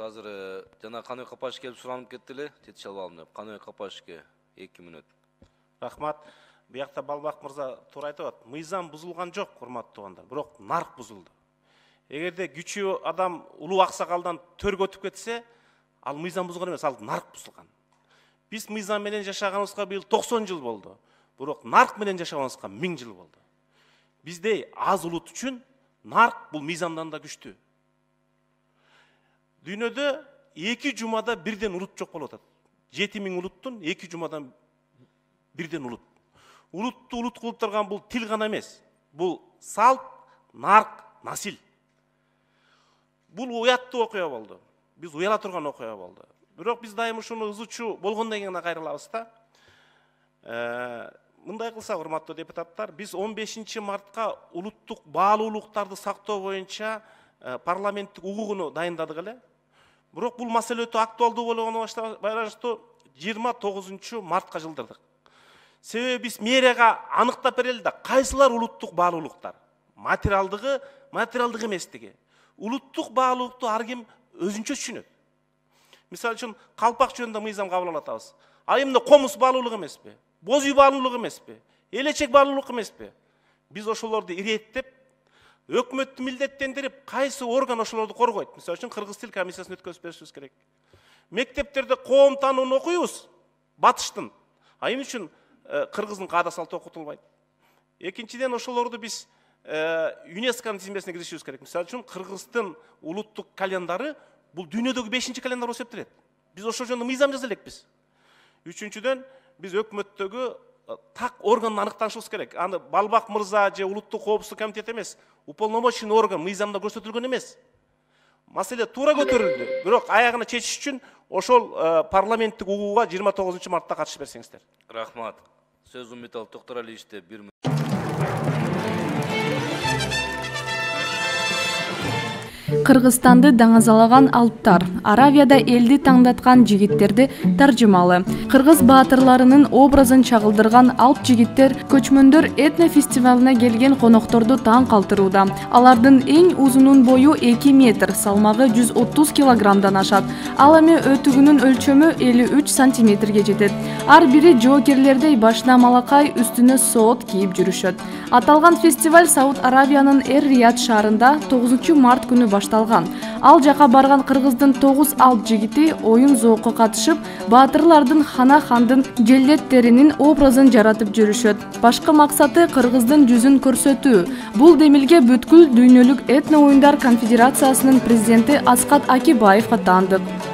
Азыр жана Каной Капаш келип суранып кетти эле, жетише албадым деп. Каной Капашке 2 мүнөт. Рахмат. Буякта Балбак мырза туура айтып атат. Мыйзам бузулган жок, урматтуу туугандар. Бирок нарк бузулду. Эгерде күчүү адам улуу аксакалдан төргө өтүп кетсе, ал мыйзам бузулган эмес, ал нарк бузулган. Биз мыйзам менен жашаганыбызга быйыл 90 жыл болду. Бирок нарк менен жашаганыбызга 1000 жыл болду. Биздей аз улут үчүн нарк бул мыйзамдан да күчтүү. Дүйнөдө 2 жумада бирден улут жок болуп атат. 7000 улуттун 2 жумадан бирден улут. Улутту улут кылып турган бул тил гана эмес. Бул салт, нарк, насил. Бул уяттуу окуя болду. Биз уяла турган окуя болду. Бирок биз дайым ушуну ызычуу болгондон кийин кайрылабыз да. Мындай кылсак, урматтуу депутаттар, биз 15 мартка улуттук баалуулуктарды сактоо боюнча парламенттик угугуну дайындадык эле. Бирок бул маселе өтө актуалдуу болгону байланыштуу 29 мартка жылдырдык. Себеби биз мэрияга аныктап берели да, кайсылар улуттук баалуулуктар, материалдык эместиги. Улуттук баалуулукту ар ким өзүнчө түшүнөт. Мисалы үчүн калпак жөнүндө мыйзам кабыл алып атабыз. А эмне комус баалуулук эмеспи? Боз үй баалуулук эмеспи? Элечек баалуулук эмеспи? Биз ошолорду иреттеп, өкмөттү милдеттендирип, кайсы орган ошолорду коргойт? Мисалы үчүн Кыргыз тил комиссиясын өткөзүп беришибиз керек. Мектептерде коом таанууну окуйбуз, батыштын. А эмне үчүн кыргыздын каада салты окутулбайт? Экинчиден, ошолорду биз ЮНЕСКОнун тизмесине киргизишибиз керек. Мисалы үчүн Кыргыздын улуттук календары бул дүйнөдөгү 5-чи календар болуп эсептелет. Биз ошол жөнүндө мыйзам жаза элекпиз. Үчүнчүдөн, биз өкмөттөгү так органды аныкташыбыз керек. Аны Балбак мырза же улуттук коопсуздук комитети эмес, уполномоченный орган мыйзамда көрсөтүлгөн эмес. Маселе туура көтөрүлдү. Бирок аягына чечиш үчүн ошол парламенттик угууга 29 мартта катышып берсеңиздер. Рахмат. Сөз Умиталов Токтуралиевичте 1 мүнөт. Кыргызстанды даңазалаган алыптар, Аравияда элди таңдаткан жигиттерди таржымалы. Кыргыз баатырларынын образын чагылдырган алп жигиттер көчмөндөр этнофестивалына келген конокторду таң калтырууда. Алардын эң узунун бою 2 метр, салмагы 130 килограммдан ашат. Ал эми өтүгүнүн өлчөмү 53 сантиметрге жетет. Ар бири жоокерлердей башына малакай, үстүнө соот кийип жүрүшөт. Аталган фестиваль Сауд Аравиянын Эр-Рияд шаарында 9 март күнү башталган. Ал жака барган кыргыздын 9 алп жигити оюн зоокко катышып, баатырлардын хана хандын желдеттеринин образын жаратып жүрүшөт. Башкы максаты кыргыздын жүзүн көрсөтүү. Бул демилге бүткүл дүйнөлүк этно оюндар конфедерациясынын президенти Аскат Акибаев аттанды.